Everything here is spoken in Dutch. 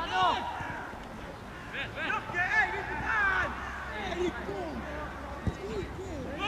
Weg, weg! Jokje, hé, wie is het aan? Hé, kom! Kom!